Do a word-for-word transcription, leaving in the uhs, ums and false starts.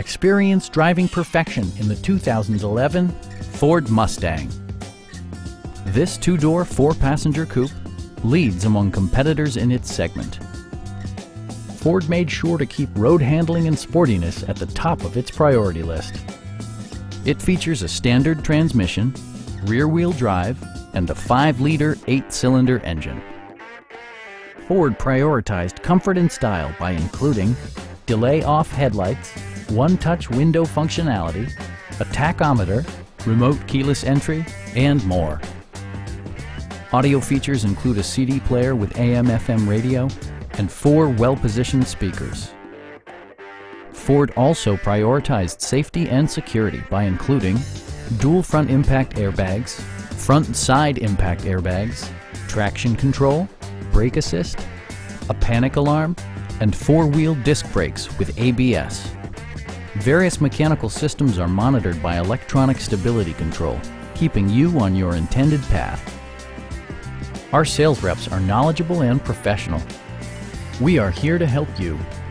Experience driving perfection in the two thousand eleven Ford Mustang. This two-door, four-passenger coupe leads among competitors in its segment. Ford made sure to keep road handling and sportiness at the top of its priority list. It features a standard transmission, rear-wheel drive, and a five liter, eight-cylinder engine. Ford prioritized comfort and style by including delay-off headlights, one-touch window functionality, a tachometer, remote keyless entry, and more. Audio features include a C D player with A M F M radio and four well-positioned speakers. Ford also prioritized safety and security by including dual front impact airbags, front and side impact airbags, traction control, brake assist, a panic alarm, and four-wheel disc brakes with A B S. Various mechanical systems are monitored by electronic stability control, keeping you on your intended path. Our sales reps are knowledgeable and professional. We are here to help you.